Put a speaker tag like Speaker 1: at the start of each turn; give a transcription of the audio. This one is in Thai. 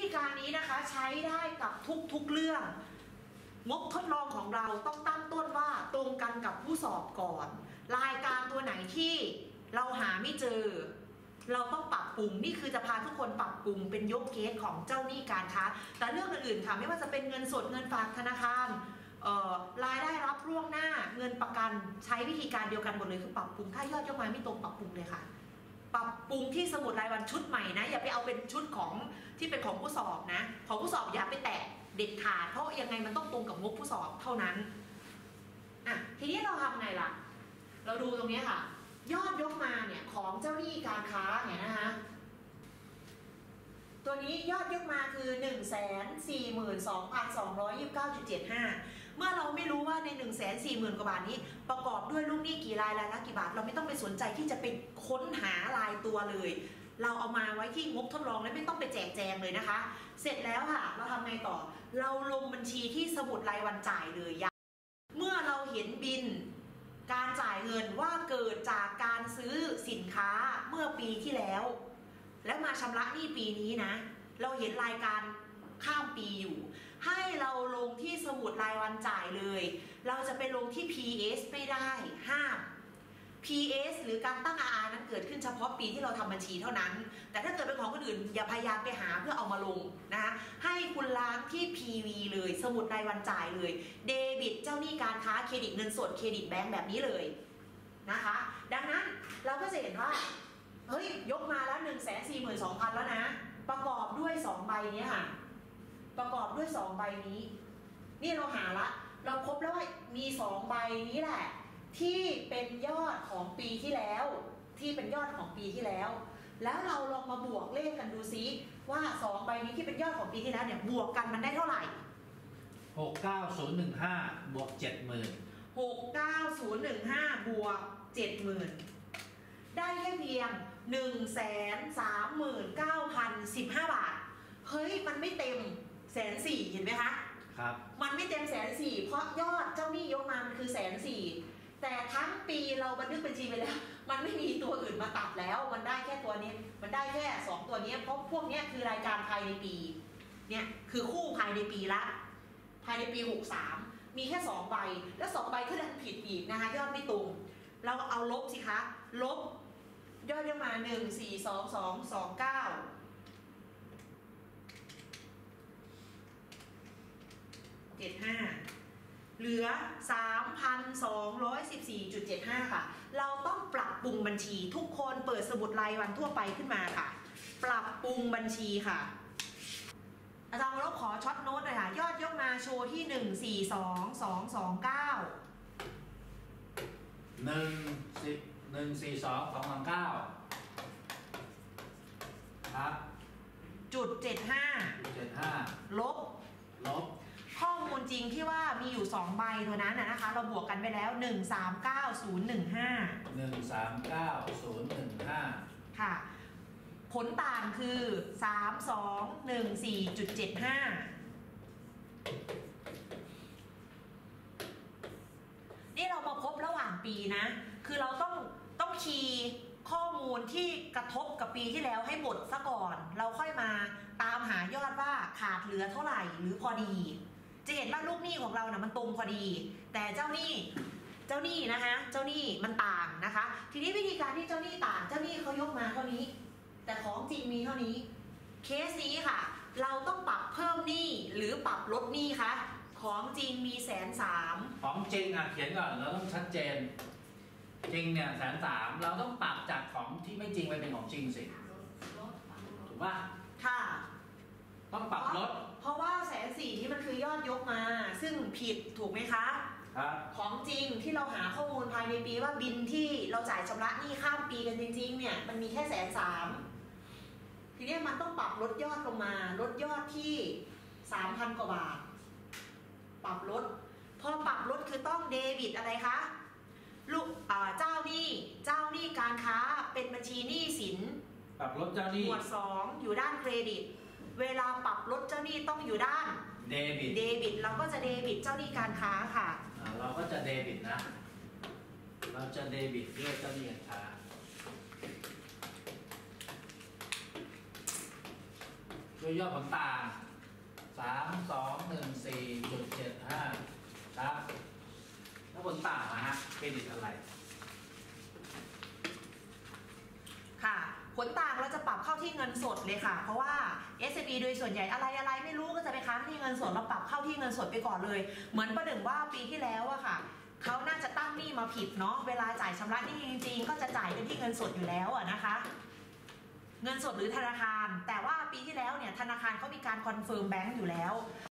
Speaker 1: การนี้นะคะใช้ได้กับทุกเรื่องงบทดลองของเราต้องตั้งต้นว่าตรงกันกับผู้สอบก่อนรายการตัวไหนที่เราหาไม่เจอเราต้องปรับปรุงนี่คือจะพาทุกคนปรับปรุงเป็นยกเคสของเจ้าหนี้การค้าแต่เรื่องอื่นๆค่ะไม่ว่าจะเป็นเงินสดเงินฝากธนาคารรายได้รับล่วงหน้าเงินประกันใช้วิธีการเดียวกันหมดเลยคือปรับปรุงถ้ายอดยกมาไม่ตรงปรับปรุงเลยค่ะปรับปรุงที่สมุดรายวันชุดใหม่นะอย่าไปเอาเป็นชุดของที่เป็นของผู้สอบนะของผู้สอบอย่าไปแตะเด็ดขาดเพราะยังไงมันต้องตรงกับงบผู้สอบเท่านั้นอ่ะทีนี้เราทำไงล่ะเราดูตรงนี้ค่ะยอดยกมาเนี่ยของเจ้าหนี้การค้าเนี่ยนะคะตัวนี้ยอดยกมาคือ 142,229.75 เมื่อเราไม่รู้ว่าใน 140,000 กว่าบาทนี้ประกอบด้วยลูกหนี้กี่รายรายละกี่บาทเราไม่ต้องไปสนใจที่จะไปค้นหารายตัวเลยเราเอามาไว้ที่งบทดลองแล้วไม่ต้องไปแจกแจงเลยนะคะเสร็จแล้วค่ะเราทำไงต่อเราลงบัญชีที่สมุดรายวันจ่ายเลยเมื่อเราเห็นบินการจ่ายเงินว่าเกิดจากการซื้อสินค้าเมื่อปีที่แล้วแล้วมาชำระหนี้ปีนี้นะเราเห็นรายการข้ามปีอยู่ให้เราลงที่สมุดรายวันจ่ายเลยเราจะไปลงที่ PS ไม่ได้ห้าม PS หรือการตั้ง RR นั้นเกิดขึ้นเฉพาะปีที่เราทำบัญชีเท่านั้นแต่ถ้าเกิดเป็นของคนอื่นอย่าพยายามไปหาเพื่อเอามาลงนะคะให้คุณล้างที่ PV เลยสมุดรายวันจ่ายเลยเดบิตเจ้าหนี้การค้าเครดิตเงินสดเครดิตแบงก์แบบนี้เลยนะคะดังนั้นเราก็จะเห็นว่าเฮ้ยยกมาแล้ว 142,000 แล้วนะประกอบด้วย2ใบนี้ค่ะประกอบด้วย2ใบนี้นี่เราหาละเราพบแล้วว่ามี2ใบนี้แหละที่เป็นยอดของปีที่แล้วที่เป็นยอดของปีที่แล้วแล้วเราลองมาบวกเลขกันดูซิว่า2ใบนี้ที่เป็นยอดของปีที่แล้วเนี่ยบวกกันมันได้เท่าไหร่
Speaker 2: 69015บวก 70,000
Speaker 1: 69015บวก 70,000ได้แค่เพียง 139,015 บาทเฮ้ยมันไม่เต็ม140,000เห็นไหมคะ
Speaker 2: ครับ
Speaker 1: มันไม่เต็ม140,000เพราะยอดเจ้าหนี้ยกมามันคือ140,000แต่ทั้งปีเราบันทึกบัญชีไปแล้วมันไม่มีตัวอื่นมาตัดแล้วมันได้แค่ตัวนี้มันได้แค่2ตัวนี้เพราะพวกนี้คือรายการภายในปีเนี่ยคือคู่ภายในปีละภายในปี63มีแค่2ใบแล้ว2ใบก็ดันผิดอีกนะคะยอดไม่ตรงเราเอาลบสิคะลบยอดมา142,229เหลือ 3,214.75 ค่ะเราต้องปรับปรุงบัญชีทุกคนเปิดสมุดรายวันทั่วไปขึ้นมาค่ะปรับปรุงบัญชีค่ะอาจารย์วรบขอช็อตโน้ตหน่อยค่ะยอดยกมาโชว์ที่
Speaker 2: 142,229ครับ
Speaker 1: .75 ลบข้อมูลจริงที่ว่ามีอยู่2ใบตัวนั้นนะคะเราบวกกันไปแล้ว
Speaker 2: 139,015
Speaker 1: ค่ะผลต่างคือ 3214.75 นี่เรามาพบระหว่างปีนะคือเราต้องคีย์ข้อมูลที่กระทบกับปีที่แล้วให้หมดซะก่อนเราค่อยมาตามหายอดว่าขาดเหลือเท่าไหร่หรือพอดีจะเห็นว่าลูกหนี้ของเรานะมันตรงพอดีแต่เจ้าหนี้นะคะเจ้าหนี้มันต่างนะคะทีนี้วิธีการที่เจ้าหนี้ต่างเจ้าหนี้เขายกมาเท่านี้แต่ของจริงมีเท่านี้เคสนี้ค่ะเราต้องปรับเพิ่มหนี้หรือปรับลดหนี้คะของจริงมี130,000
Speaker 2: ของจริงเขียนก่อนเราต้องชัดเจนจริงเนี่ย130,000เราต้องปรับจากของที่ไม่จริงไปเป็นของจริงสิถูกป่ะ
Speaker 1: ค่ะ
Speaker 2: ต้องปรับลด
Speaker 1: เพราะว่า140,000นี่มันคือยอดยกมาซึ่งผิดถูกไหมคะ
Speaker 2: ครับ
Speaker 1: ของจริงที่เราหาข้อมูลภายในปีว่าบินที่เราจ่ายชำระหนี้ข้ามปีกันจริงๆเนี่ยมันมีแค่130,000ทีนี้มันต้องปรับลดยอดลงมาลดยอดที่ 3,000 กว่าบาทปรับลดพอปรับลดคือต้องเดบิตอะไรคะลูกเจ้าหนี้การค้าเป็นบัญชีหนี้สิน
Speaker 2: ปรับลดเจ้าหนี้
Speaker 1: หมวด2อยู่ด้านเครดิตเวลาปรับลดเจ้าหนี้ต้องอยู่ด้าน
Speaker 2: เดบิต
Speaker 1: เราก็จะเดบิตเจ้าหนี้การค้าค่ะ
Speaker 2: เราก็จะเดบิตนะเราจะเดบิตด้วยเจ้าหนี้การค้า ด้วยวยยอดผลต่าง 3214.75 ครับแล้วผลต่างนะฮะเครดิตอะไร
Speaker 1: ค่ะผลต่างเราจะปรับเข้าที่เงินสดเลยค่ะเพราะว่า SME โดยส่วนใหญ่อะไรไม่รู้ก็จะไปค้างที่เงินสดเราปรับเข้าที่เงินสดไปก่อนเลยเหมือนประหนึ่งว่าปีที่แล้วอะค่ะเขาน่าจะตั้งหนี้มาผิดเนาะเวลาจ่ายชำระหนี้จริงๆก็จะจ่ายกันที่เงินสดอยู่แล้วอะนะคะเงินสดหรือธนาคารแต่ว่าปีที่แล้วเนี่ยธนาคารเขามีการคอนเฟิร์มแบงก์อยู่แล้ว